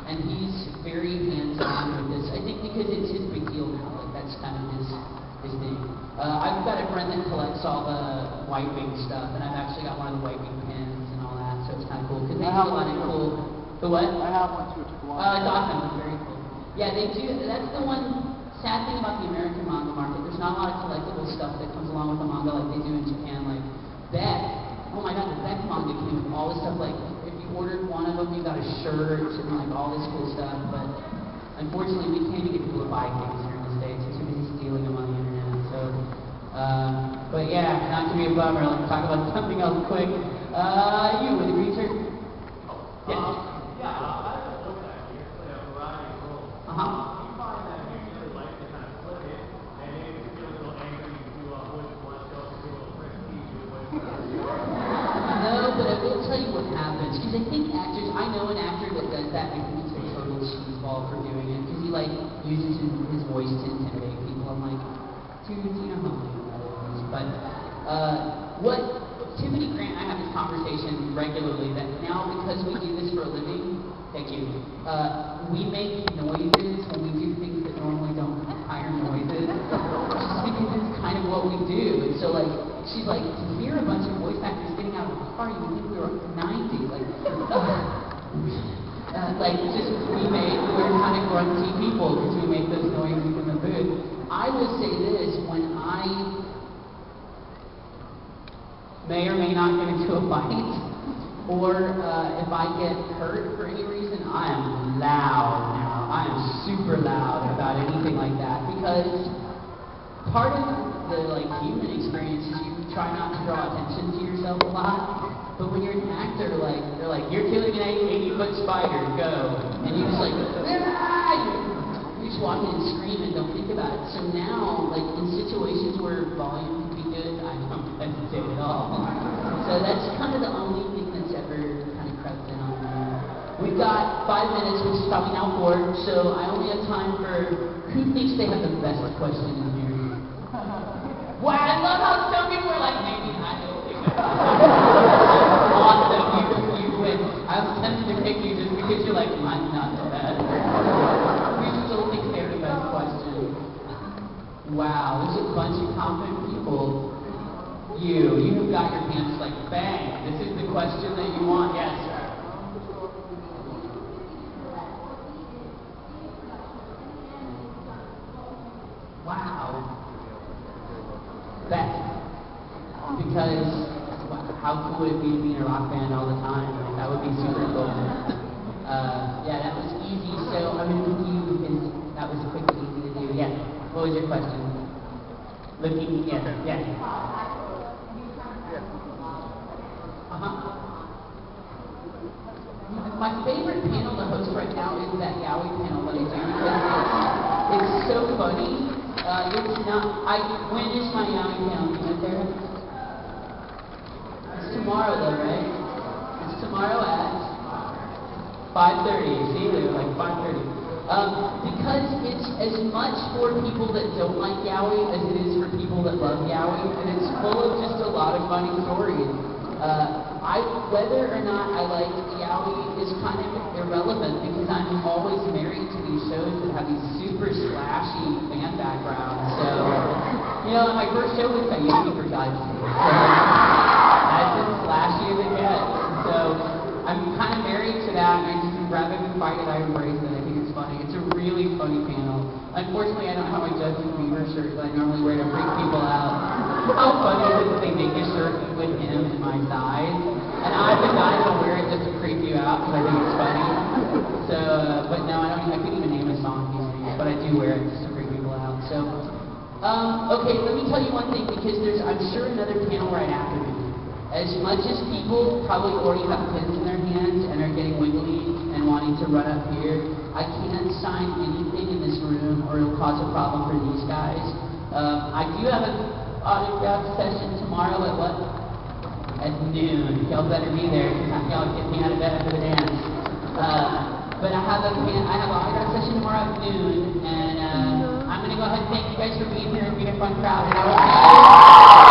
and he's very hands-on with this. I think because it's his big deal now, like that's kind of his thing. I've got a friend that collects all the White Wing stuff, and I've actually got one of the White Wing pins and all that, so it's kind of cool because they do a lot of cool. The what? I have one too. It took a while. It's awesome. It's very cool. Yeah, they do. That's the one sad thing about the American manga market. There's not a lot of collectible stuff that comes along with the manga like they do in Japan. Like Beck. Oh my God, the Beck manga came with all this stuff. Like if you ordered one of them, you got a shirt and like all this cool stuff. But unfortunately, we can't even get people to buy things here in the States. We're too busy stealing them on the internet. So, but yeah, not to be a bummer. Let's talk about something else quick. You with the green shirt? Yes. You find that you really like to kind of flip it, and maybe if you feel a little angry, you can do a voice blush, go for a little prestige with No, but I will tell you what happens, because I think actors, I know an actor that does that, and I think he's a total cheeseball for doing it, because he like uses his voice to intimidate people. I'm like, dude, you know how many that is. But what Tiffany Grant and I have this conversation regularly that now because we do this for a living, thank you. We make noises when we do things that normally don't require noises, just because it's kind of what we do. And so, like, she's like, to hear a bunch of voice actors getting out of the car, you would think we were 90. Like, we're kind of grunty people because we make those noises in the booth. I will say this, when I may or may not get into a fight, or if I get hurt for any reason, I am loud now. I am super loud about anything like that, because part of the like human experience is you try not to draw attention to yourself a lot. But when you're an actor, like they're like, you're killing an 80-foot spider, go, and you just like, you just walk in and scream and don't think about it. So now, like in situations where volume can be good, I don't hesitate at all. So that's kind of the only thing that's ever kind of crept in on me. We've got 5 minutes, which is probably now 4, so I only have time for who thinks they have the best question in here. Wow, I love how some people are like, maybe I don't think awesome, you win. I was tempted to pick you just because you're like, mine's not the best. We still think they're the best question. Wow, there's a bunch of confident people. You've got your hands like, bang, this is the question that you want. Yes, sir. Wow. Beck. Because how cool would it be to be in a rock band all the time? Like, that would be super cool. Yeah, that was easy. So I'm going to pick you because that was quick and easy to do. Yeah. What was your question? Looking, yeah. My favorite panel to host right now is that Yaoi panel that I do because it's so funny. It's not. When is my Yaoi panel? You went there? It's tomorrow though, right? It's tomorrow at 5:30. See, they're like 5:30. Because it's as much for people that don't like Yaoi as it is for people that love Yaoi, and it's full of just a lot of funny stories. Whether or not I like Yaoi is kind of irrelevant because I'm always married to these shows that have these super slashy fan backgrounds. So, my first show was Shaky for God's sake. So, that's as slashy as it gets. So, I'm kind of married to that, and I just rather than fight it, I embrace it. I think it's funny. It's a really funny panel. Unfortunately, I don't have my Justin Bieber shirt that I normally wear to freak people out. How funny is it that they make a shirt with him in my size? And I'm the guy that'll wear it just to creep you out because I think it's funny. So, but no, I couldn't even name a song these days, but I do wear it just to freak people out. So, okay, let me tell you one thing because there's, I'm sure, another panel right after me. As much as people probably already have pens in their hands and are getting wiggly and wanting to run up here, I can't sign anything in this room or it'll cause a problem for these guys. I do have an autograph session tomorrow at what? At noon. Y'all better be there because y'all get me out of bed after the dance. But I have an autograph session tomorrow at noon, and I'm going to go ahead and thank you guys for being here and being a fun crowd. And I will see you